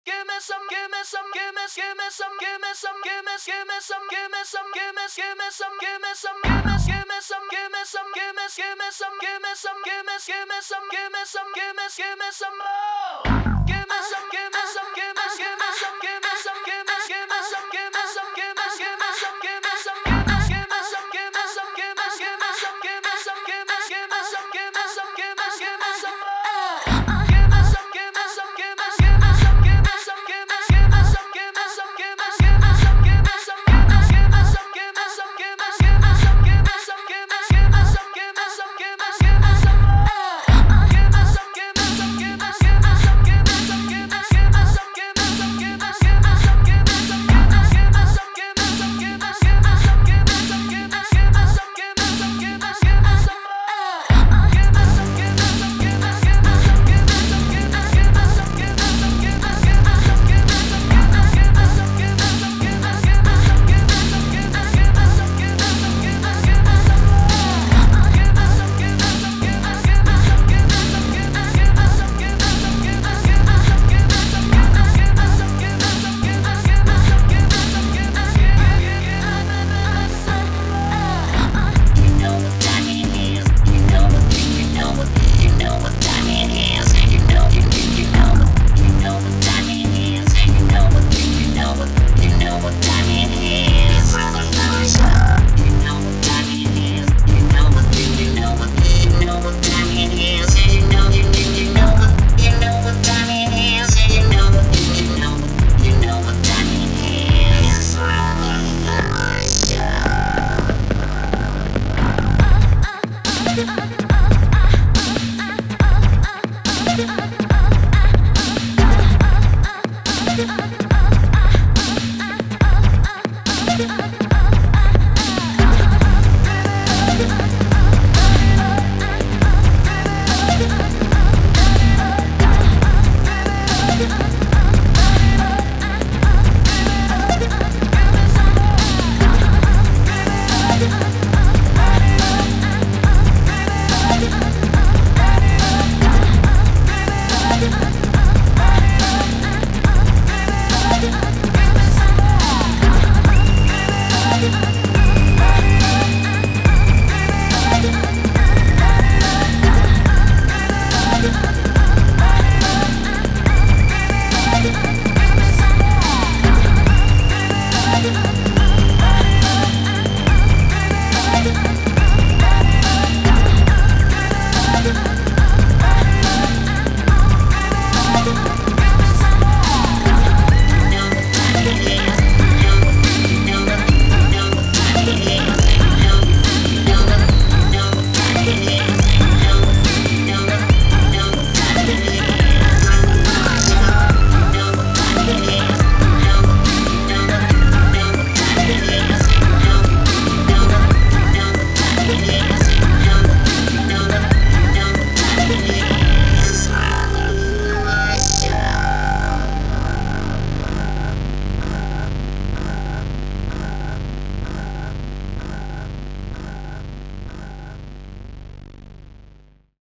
Give me some, give me some, give me, give me some, give me some, give me, give me some, give me some, give me, give me some, give me some, give me, give me some, give me some, give me, give me some, give me some, give me, give me some, give me some, give me, give me some more.